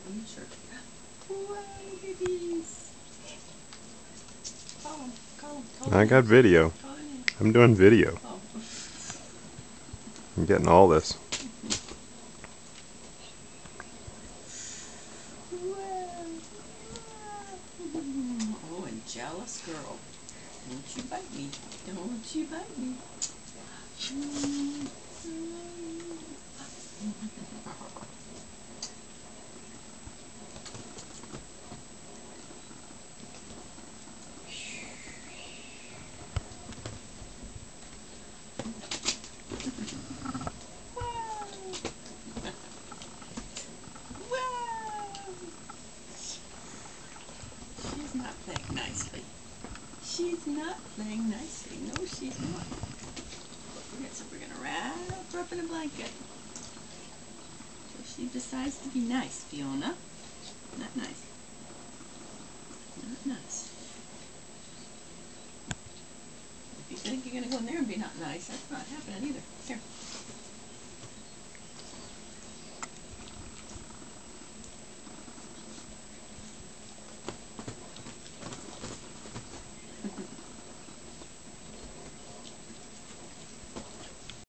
on your shirt. Wow, babies. Call I got video. I'm doing video. Oh. I'm getting all this. Oh, and jealous girl. Don't you bite me. Don't you bite me. She's not playing nicely. She's not playing nicely. No, she's not. So we're going to wrap her up in a blanket. So she decides to be nice, Fiona. Not nice. Not nice. If you think you're going to go in there and be not nice, that's not happening either. Here.